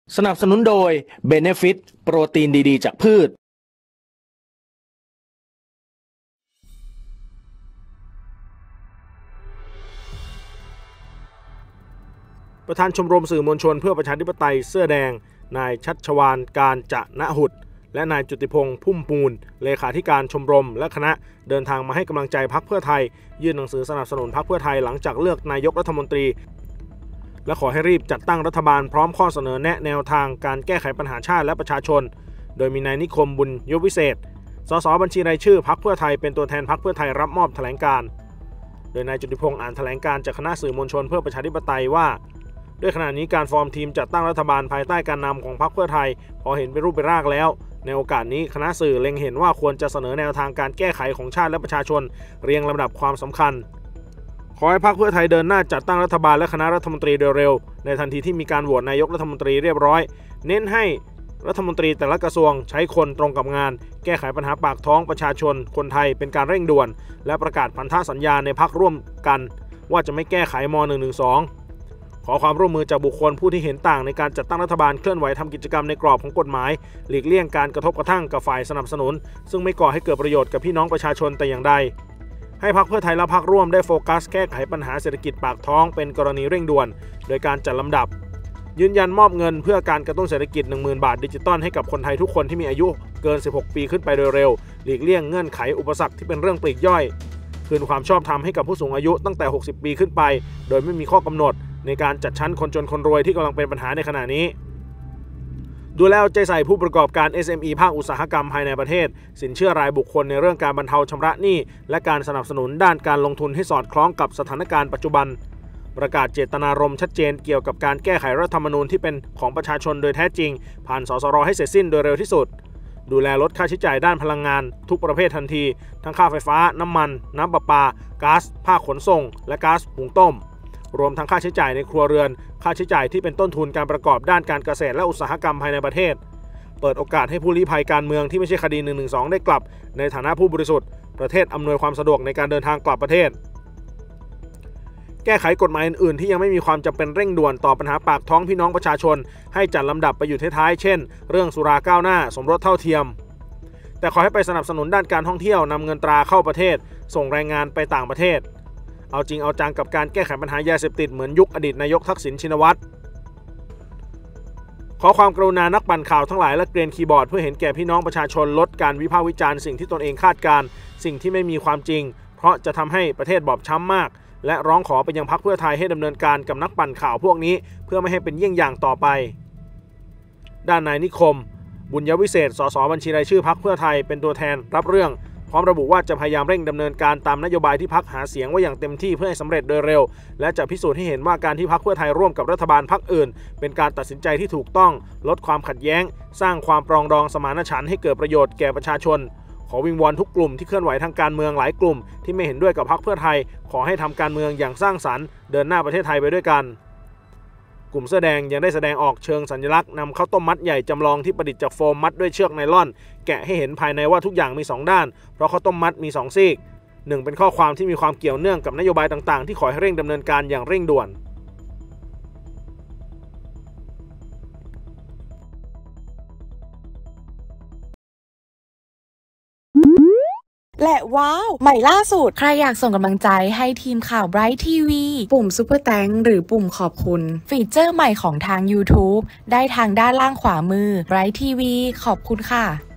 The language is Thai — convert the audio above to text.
สนับสนุนโดย Benefit โปรตีนดีๆจากพืชประธานชมรมสื่อมวลชนเพื่อประชาธิปไตยเสื้อแดงนายชัชวาลการจะณหุดและนายจุติพงษ์พุ่มปูนเลขาธิการชมรมและคณะเดินทางมาให้กำลังใจพรรคเพื่อไทยยื่นหนังสือสนับสนุนพรรคเพื่อไทยหลังจากเลือกนายกรัฐมนตรีและขอให้รีบจัดตั้งรัฐบาลพร้อมข้อเสนอแนะแนวทางการแก้ไขปัญหาชาติและประชาชนโดยมีนายนิคมบุญยวิเศษสสบัญชีรายชื่อพรรคเพื่อไทยเป็นตัวแทนพรรคเพื่อไทยรับมอบแถลงการโดยนายจุติพงษ์อ่านแถลงการจากคณะสื่อมวลชนเพื่อประชาธิปไตยว่าด้วยขณะนี้การฟอร์มทีมจัดตั้งรัฐบาลภายใต้การนำของพรรคเพื่อไทยพอเห็นเป็นรูปเป็นร่างแล้วในโอกาสนี้คณะสื่อเล็งเห็นว่าควรจะเสนอแนวทางการแก้ไขของชาติและประชาชนเรียงลำดับความสำคัญขอให้พรรคเพื่อไทยเดินหน้าจัดตั้งรัฐบาลและคณะรัฐมนตรีโดยเร็วในทันทีที่มีการโหวตนายกรัฐมนตรีเรียบร้อยเน้นให้รัฐมนตรีแต่ละกระทรวงใช้คนตรงกับงานแก้ไขปัญหาปากท้องประชาชนคนไทยเป็นการเร่งด่วนและประกาศพันธสัญญาในพรรคร่วมกันว่าจะไม่แก้ไขม.112ขอความร่วมมือจากบุคคลผู้ที่เห็นต่างในการจัดตั้งรัฐบาลเคลื่อนไหวทำกิจกรรมในกรอบของกฎหมายหลีกเลี่ยงการกระทบกระทั่งกับฝ่ายสนับสนุนซึ่งไม่ก่อให้เกิดประโยชน์กับพี่น้องประชาชนแต่อย่างใดให้พรรคเพื่อไทยและพรรคร่วมได้โฟกัสแก้ไขปัญหาเศรษฐกิจปากท้องเป็นกรณีเร่งด่วนโดยการจัดลำดับยืนยันมอบเงินเพื่อการกระตุ้นเศรษฐกิจ 10,000 บาทดิจิตอลให้กับคนไทยทุกคนที่มีอายุเกิน16ปีขึ้นไปโดยเร็วหลีกเลี่ยงเงื่อนไขอุปสรรคที่เป็นเรื่องปลีกย่อยคืนความชอบธรรมให้กับผู้สูงอายุตั้งแต่60ปีขึ้นไปโดยไม่มีข้อกำหนดในการจัดชั้นคนจนคนรวยที่กำลังเป็นปัญหาในขณะนี้ดูแลใจใส่ผู้ประกอบการ SME ภาคอุตสาหกรรมภายในประเทศสินเชื่อรายบุคคลในเรื่องการบรรเทาชำระหนี้และการสนับสนุนด้านการลงทุนให้สอดคล้องกับสถานการณ์ปัจจุบันประกาศเจตนารมณ์ชัดเจนเกี่ยวกับการแก้ไขรัฐธรรมนูญที่เป็นของประชาชนโดยแท้จริงผ่านสสรให้เสร็จสิ้นโดยเร็วที่สุดดูแลลดค่าใช้จ่ายด้านพลังงานทุกประเภททันทีทั้งค่าไฟฟ้าน้ำมันน้ำประปาก๊าซภาคขนส่งและก๊าซหุงต้มรวมทั้งค่าใช้จ่ายในครัวเรือนค่าใช้จ่ายที่เป็นต้นทุนการประกอบด้านการเกษตรและอุตสาหกรรมภายในประเทศเปิดโอกาสให้ผู้ลี้ภัยการเมืองที่ไม่ใช่คดี112ได้กลับในฐานะผู้บริสุทธิ์ประเทศอำนวยความสะดวกในการเดินทางกลับประเทศแก้ไขกฎหมายอื่นๆที่ยังไม่มีความจำเป็นเร่งด่วนต่อปัญหาปากท้องพี่น้องประชาชนให้จัดลำดับไปอยู่ท้ายๆเช่นเรื่องสุราก้าวหน้าสมรสเท่าเทียมแต่ขอให้ไปสนับสนุนด้านการท่องเที่ยวนำเงินตราเข้าประเทศส่งแรงงานไปต่างประเทศเอาจริงเอาจังกับการแก้ไขปัญหายาเสพติดเหมือนยุคอดีตนายกทักษิณชินวัตรขอความกรุณานักปั่นข่าวทั้งหลายและเกรียนคีย์บอร์ดเพื่อเห็นแก่พี่น้องประชาชนลดการวิพากษ์วิจารณ์สิ่งที่ตนเองคาดการสิ่งที่ไม่มีความจริงเพราะจะทำให้ประเทศบอบช้ำมากและร้องขอไปยังพรรคเพื่อไทยให้ดำเนินการกับนักปั่นข่าวพวกนี้เพื่อไม่ให้เป็นเยี่ยงอย่างต่อไปด้านนายนิคมบุญยวิเศษสสบัญชีรายชื่อพรรคเพื่อไทยเป็นตัวแทนรับเรื่องพร้อมระบุว่าจะพยายามเร่งดำเนินการตามนโยบายที่พรรคหาเสียงไว้อย่างเต็มที่เพื่อให้สำเร็จโดยเร็วและจะพิสูจน์ให้เห็นว่าการที่พรรคเพื่อไทยร่วมกับรัฐบาลพรรคอื่นเป็นการตัดสินใจที่ถูกต้องลดความขัดแย้งสร้างความปรองดองสมานฉันท์ให้เกิดประโยชน์แก่ประชาชนขอวิงวอนทุกกลุ่มที่เคลื่อนไหวทางการเมืองหลายกลุ่มที่ไม่เห็นด้วยกับพรรคเพื่อไทยขอให้ทำการเมืองอย่างสร้างสรรค์เดินหน้าประเทศไทยไปด้วยกันกลุ่มเสื้อแดงยังได้แสดงออกเชิงสัญลักษณ์นำข้าวต้มมัดใหญ่จำลองที่ประดิษฐ์จากโฟมมัดด้วยเชือกไนล่อนแกะให้เห็นภายในว่าทุกอย่างมี2ด้านเพราะข้าวต้มมัดมี2ซีก1เป็นข้อความที่มีความเกี่ยวเนื่องกับนโยบายต่างๆที่ขอให้เร่งดำเนินการอย่างเร่งด่วนและว้าวใหม่ล่าสุดใครอยากส่งกำลังใจให้ทีมข่าว Bright TV ปุ่ม Super Thanks หรือปุ่มขอบคุณฟีเจอร์ใหม่ของทาง YouTube ได้ทางด้านล่างขวามือ Bright TV ขอบคุณค่ะ